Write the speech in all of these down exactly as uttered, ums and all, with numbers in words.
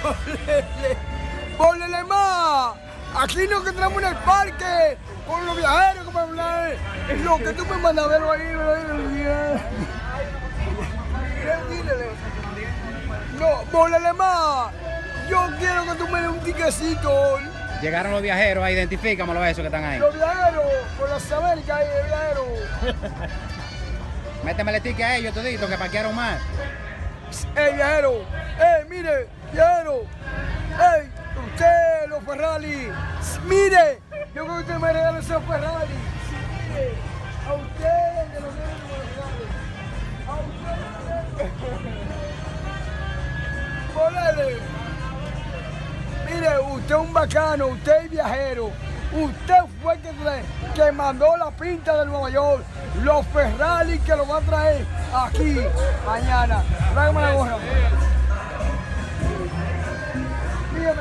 ¡Ponle más! Aquí nos encontramos en el parque con los viajeros que me hablan. Es lo que tú me mandas a verlo ahí. Dile. No, ponle más. Yo quiero que tú me des un tiquecito. Llegaron los viajeros, ahí, identifícamelo a esos que están ahí. Los viajeros, por las Américas ahí, viajeros. Méteme el ticket a ellos toditos que parquearon más. ¡Ey, viajero! ¡Ey, mire, viajero! ¡Ey, usted, los Ferrari! ¡Mire! Yo creo que usted me regala esos Ferrari. Sí, mire, a usted que los Ferrari. A usted. ¡Bolele! Mire, usted es un bacano, usted es viajero. Usted fue el que, que mandó la pinta de Nueva York. Los Ferrari que lo van a traer aquí mañana. Tráigame la gorra. Dígame,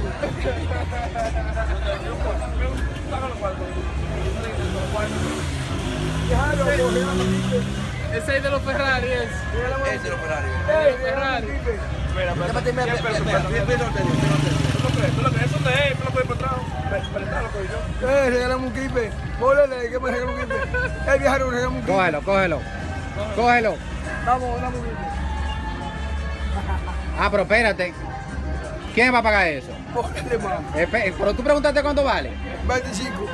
Ese es de los Ferrari, es. Ese es de los Ferrari. Ese es de Ferrari. Espera, espera, espera. Eso te es, tú lo puedes encontrar. Prestalo, coño. Eh, regálame un kipe. Bólele, que me regala un kipe. Eh, viajero, regálame un kipe. Cógelo, cógelo. Cógelo. Vamos, dame un kipe. Ah, pero espérate. ¿Quién va a pagar eso? Bólele más. Espe- Pero tú preguntaste cuánto vale. veinticinco.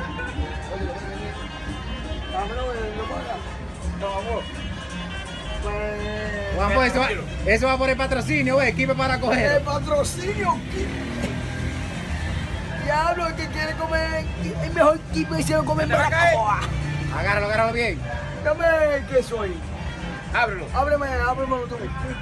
Dámelo, no paga. No, vamos. Pues... Juan, pues, eso, va, eso va por el patrocinio, güey. Equipo para El coger. patrocinio, diablo, el que quiere comer el mejor tipo y se lo come en Baracoa. Agárralo, agárralo bien. Dame el queso ahí. Ábrelo. Ábreme, ábreme tú.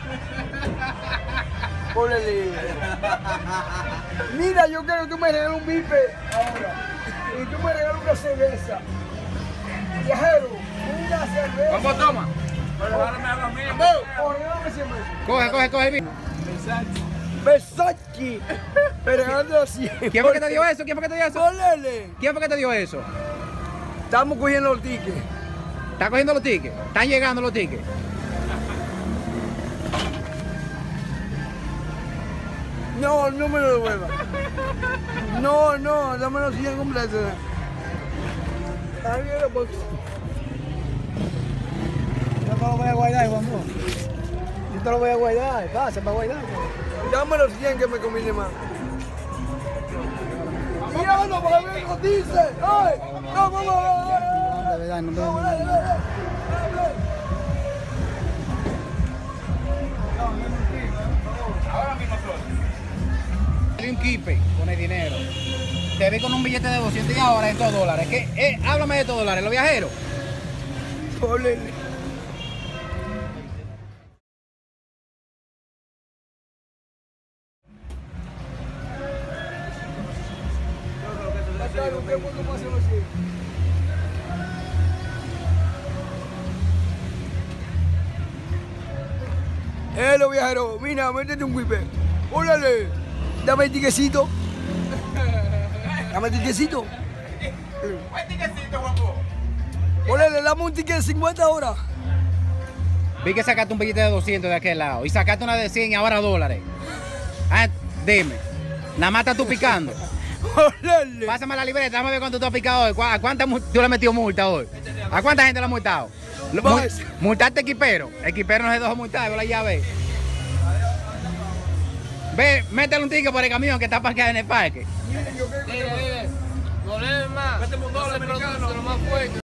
Ponle. Mira, yo quiero que tú me regales un bife ahora. Y tú me regalas una cerveza. Viajero, una cerveza. Vamos, toma. Regálame algo a mí. O regálame cien pesos. Coge, coge, coge el vino. Versace. Me regalaste así. ¿Quién fue que te dio eso? ¿Quién fue que te dio eso? Ponle. ¿Quién fue que te dio eso? Estamos cogiendo los tickets. ¿Están cogiendo los tickets? ¿Están llegando los tickets? No, no me lo devuelva. No, no, dámelo cien completo. Ahí viene, pues. Yo te lo voy a guardar, Juan. Yo te lo voy a guardar, pasa para guardar. Dámelo cien que me conviene más. Mira, no, para ver lo dice. ¡Ay! ¡No, vamos! No, de verdad, no te ¡Vamos, dale, dale! ¡Dale! Ahora mismo solo. Dale un kipe con el dinero. Te vi con un billete de doscientos y ahora estos dólares. ¿Qué? Eh, háblame de estos dólares, los viajeros. Ponle. ¿Qué punto más se va a decir? Eh, los viajeros, mira, métete un whipper. Órale, dame el tiquecito. Dame el tiquecito. ¿Cuál tiquecito, guapo? Órale, dame un ticket de cincuenta horas. Vi que sacaste un billete de doscientos de aquel lado y sacaste una de cien y ahora dólares. Ah, dime, nada más estás tú picando. Órale. Pásame la libreta, déjame ver cuánto tú has picado hoy. ¿A cuánta mu- tú le has metido multa hoy? ¿A cuánta gente le has multado? Lo- mul- Más. Multaste equipero. Equipero no se dejó multar, ve la llave. Ve, métele un ticket por el camión que está parqueado en el parque. Dile, dile. No le des más. Méteme un dólar Ese producto americano. es lo más fuerte.